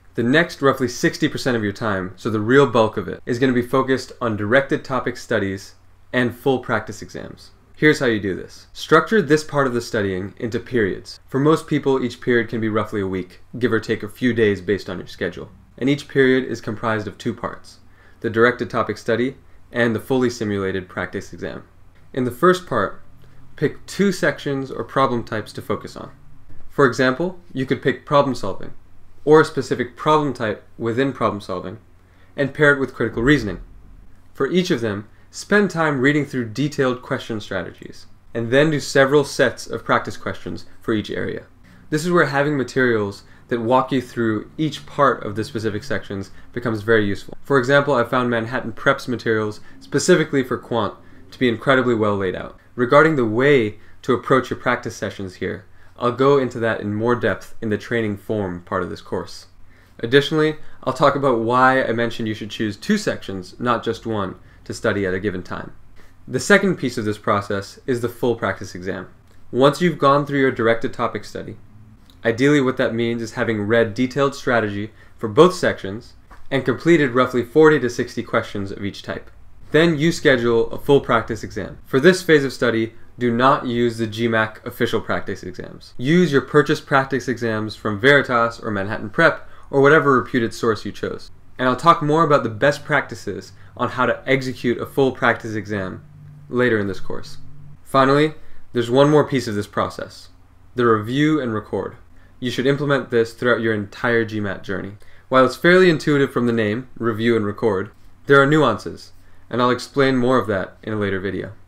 The next roughly 60% of your time, so the real bulk of it, is going to be focused on directed topic studies and full practice exams. Here's how you do this. Structure this part of the studying into periods. For most people, each period can be roughly a week, give or take a few days based on your schedule. And each period is comprised of two parts, the directed topic study and the fully simulated practice exam. In the first part, pick two sections or problem types to focus on. For example, you could pick problem solving, or a specific problem type within problem solving, and pair it with critical reasoning. For each of them, spend time reading through detailed question strategies, and then do several sets of practice questions for each area. This is where having materials that walk you through each part of the specific sections becomes very useful. For example, I found Manhattan Prep's materials specifically for quant to be incredibly well laid out. Regarding the way to approach your practice sessions here, I'll go into that in more depth in the training form part of this course. Additionally, I'll talk about why I mentioned you should choose two sections, not just one, to study at a given time. The second piece of this process is the full practice exam. Once you've gone through your directed topic study, ideally what that means is having read detailed strategy for both sections and completed roughly 40 to 60 questions of each type. Then you schedule a full practice exam. For this phase of study, do not use the GMAC official practice exams. Use your purchased practice exams from Veritas or Manhattan Prep or whatever reputed source you chose. And I'll talk more about the best practices on how to execute a full practice exam later in this course. Finally, there's one more piece of this process, the review and record. You should implement this throughout your entire GMAT journey. While it's fairly intuitive from the name, review and record, there are nuances, and I'll explain more of that in a later video.